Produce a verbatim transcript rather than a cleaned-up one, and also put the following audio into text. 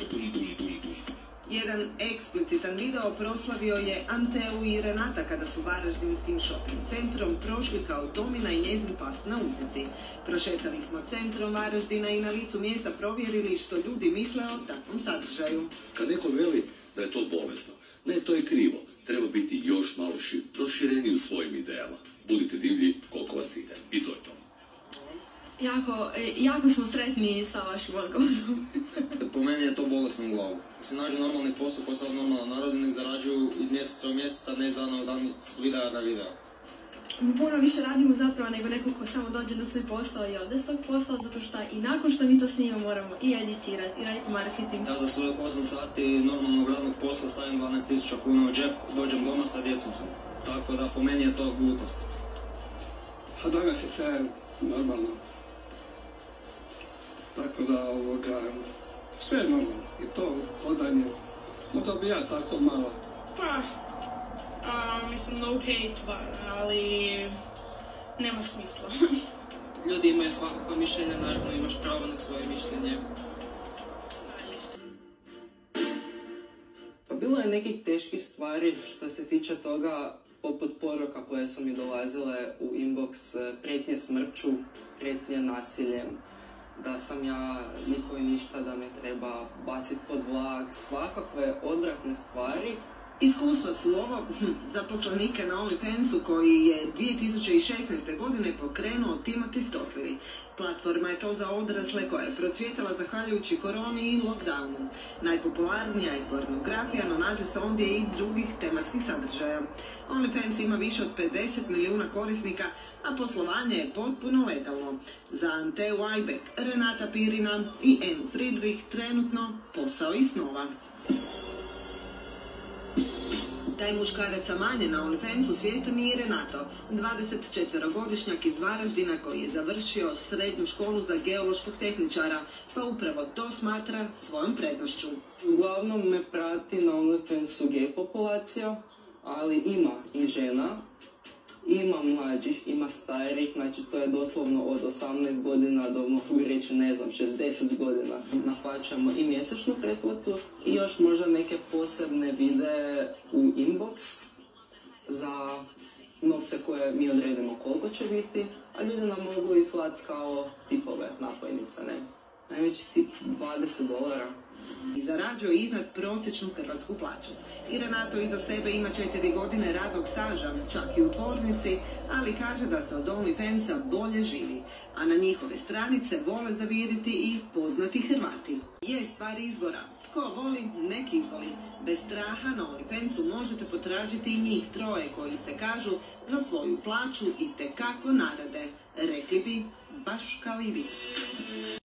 Jedan eksplicitan video proslavio je Anteu i Renata kada su varaždinskim shopping centrom prošli kao Domina i njezin pas na ulici. Prošetali smo centrom Varaždina i na licu mjesta provjerili što ljudi misle o takvom sadržaju. Kad neko veli da je to bolesno, ne, to je krivo. Treba biti još malo prošireniji u svojim idejama. Budite divlji koliko vas ide. I to je to. Jako, jako smo sretni sa vašim odgovorom. Po meni je to bolesno u glavu. Ako se nađe normalni posao koji sad normalno narodi, nek zarađuju iz mjeseca u mjeseca, ne iz dana u dan, s videa na video. Mi puno više radimo zapravo nego neko ko samo dođe na svoj posao i ode s tog posla, zato što i nakon što mi to snimamo moramo i editirati, i raditi marketing. Ja za svojih osam sati normalnog radnog posla stavim dvanaest tisuća kuna u džep, dođem doma sa djecom sam. Tako da po meni je to glupost. A danas je sve normalno. Tako da ovoga, sve je normalno. I to hodanje, možda bi ja tako malo. Pa, a, mislim no hate, ali nema smisla. Ljudi imaju svakako mišljenje, naravno imaš pravo na svoje mišljenje. Pa bilo je nekih teških stvari što se tiče toga, poput poruka koje su mi dolazile u inbox, prijetnje smrću, prijetnje nasiljem, da sam ja niko i ništa, da me treba baciti pod vlak, svakakve odvratne stvari. Iskustva su ovo zaposlenika na OnlyFansu koji je dvije tisuće šesnaeste. godine pokrenuo Timothy Stokely. Platforma je to za odrasle koja je procvjetala zahvaljujući koroni i lockdownu. Najpopularnija je pornografija, no nađe se ondje i drugih tematskih sadržaja. OnlyFans ima više od pedeset milijuna korisnika, a poslovanje je potpuno legalno. Za Anteu Ajbek, Renata Pirina i Enu Friedrich trenutno posao i snova. Taj muškarac sa manje na OnlyFansu svjestan je i Renato, dvadesetčetverogodišnjak iz Varaždina koji je završio srednju školu za geološkog tehničara, pa upravo to smatra svojom prednošću. Uglavnom me prati na OnlyFansu gej populacija, ali ima i žena, ima mlađih, ima starijih, znači to je doslovno od osamnaest godina do, mogu reći, ne znam, šezdeset godina. Naplaćamo i mjesečnu pretplatu i još možda neke posebne videe u inbox za novce koje mi odredimo koliko će biti, a ljudi nam mogu i slati kao tipove napojnice, ne? Najveći tip dvadeset dolara. I zarađuje iznad prosječnu hrvatsku plaću. I Renato iza sebe ima četiri godine radnog staža, čak i u tvornici, ali kaže da se od OnlyFansa bolje živi, a na njihove stranice vole zaviriti i poznati Hrvati. Je stvar izbora. Tko voli, nek izvoli. Bez straha na OnlyFansu možete potražiti i njih troje koji se kažu za svoju plaću i tekako narade. Rekli bi, baš kao i vi.